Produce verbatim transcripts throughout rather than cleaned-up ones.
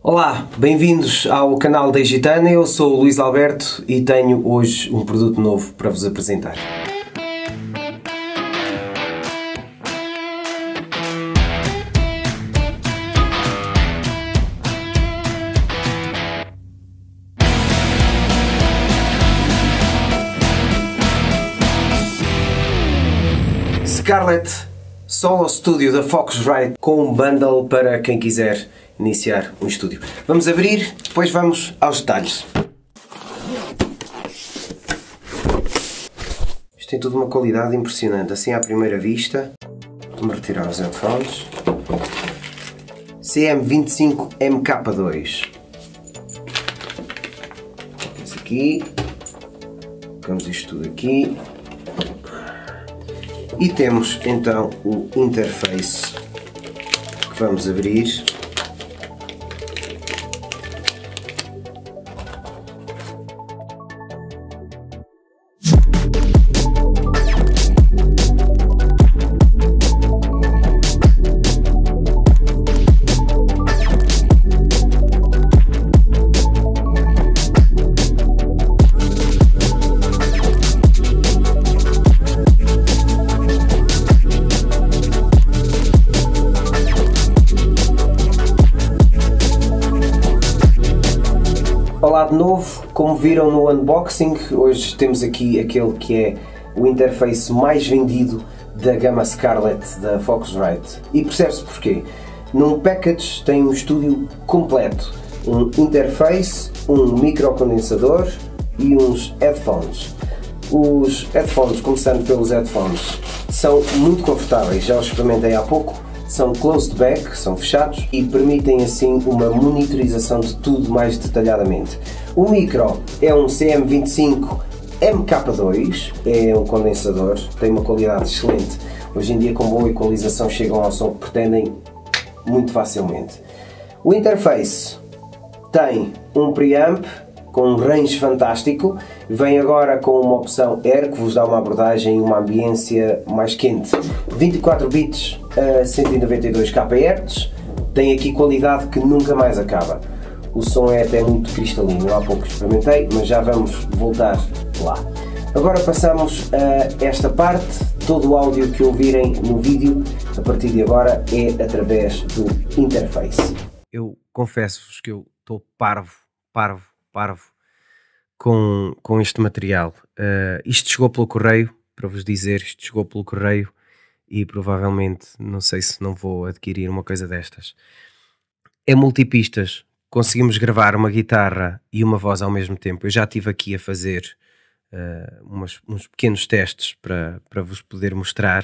Olá, bem-vindos ao canal da Gitana. Eu sou o Luís Alberto e tenho hoje um produto novo para vos apresentar. Scarlett Solo Studio da Focusrite com um bundle para quem quiser iniciar um estúdio. Vamos abrir, depois vamos aos detalhes. Isto tem tudo uma qualidade impressionante, assim à primeira vista. Vamos retirar os headphones. C M vinte e cinco M K dois. Esse aqui. Colocamos isto tudo aqui. E temos então o interface que vamos abrir. Olá de novo, como viram no unboxing, hoje temos aqui aquele que é o interface mais vendido da gama Scarlett da Focusrite. E percebe-se porquê. Num package tem um estúdio completo, um interface, um microcondensador e uns headphones. Os headphones, começando pelos headphones, são muito confortáveis, já os experimentei há pouco. São closed back, são fechados e permitem assim uma monitorização de tudo mais detalhadamente. O micro é um C M vinte e cinco M K dois, é um condensador, tem uma qualidade excelente. Hoje em dia com boa equalização chegam ao som que pretendem muito facilmente. O interface tem um preamp com um range fantástico, vem agora com uma opção Air que vos dá uma abordagem e uma ambiência mais quente. vinte e quatro bits a cento e noventa e dois kilohertz, tem aqui qualidade que nunca mais acaba. O som é até muito cristalino, eu há pouco experimentei, mas já vamos voltar lá. Agora passamos a esta parte. Todo o áudio que ouvirem no vídeo, a partir de agora, é através do interface. Eu confesso-vos que eu estou parvo, parvo, parvo com, com este material. Uh, isto chegou pelo correio, para vos dizer, isto chegou pelo correio e provavelmente, não sei se não vou adquirir uma coisa destas. É multipistas, conseguimos gravar uma guitarra e uma voz ao mesmo tempo. Eu já estive aqui a fazer uh, umas, uns pequenos testes para, para vos poder mostrar.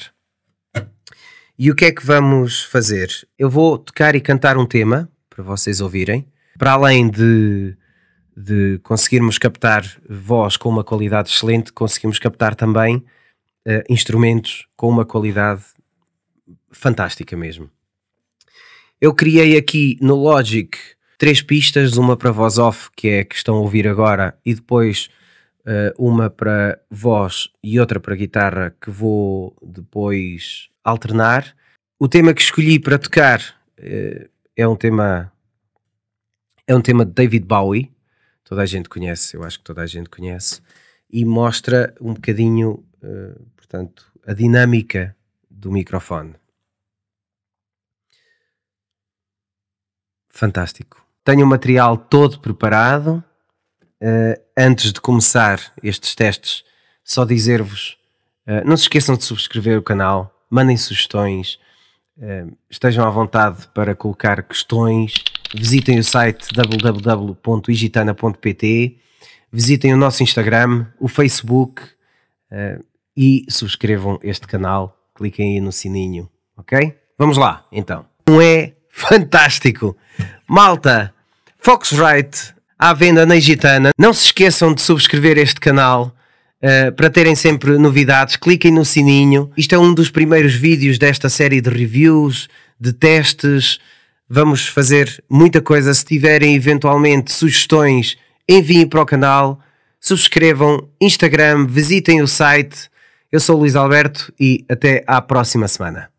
E o que é que vamos fazer? Eu vou tocar e cantar um tema para vocês ouvirem, para além de de conseguirmos captar voz com uma qualidade excelente, conseguimos captar também uh, instrumentos com uma qualidade fantástica mesmo. Eu criei aqui no Logic três pistas, uma para voz off, que é a que estão a ouvir agora, e depois uh, uma para voz e outra para guitarra, que vou depois alternar. O tema que escolhi para tocar uh, é um tema é um tema de David Bowie. Toda a gente conhece, eu acho que toda a gente conhece, e mostra um bocadinho, uh, portanto, a dinâmica do microfone. Fantástico. Tenho o material todo preparado. Uh, antes de começar estes testes, só dizer-vos, uh, não se esqueçam de subscrever o canal, mandem sugestões, uh, estejam à vontade para colocar questões. Visitem o site w w w ponto igitana ponto p t, visitem o nosso Instagram, o Facebook uh, e subscrevam este canal, cliquem aí no sininho, ok? Vamos lá, então. Não é fantástico? Malta, Focusrite à venda na Gitana. Não se esqueçam de subscrever este canal uh, para terem sempre novidades, cliquem no sininho. Isto é um dos primeiros vídeos desta série de reviews, de testes. Vamos fazer muita coisa. Se tiverem eventualmente sugestões, enviem para o canal, subscrevam, Instagram, visitem o site. Eu sou o Luís Alberto e até à próxima semana.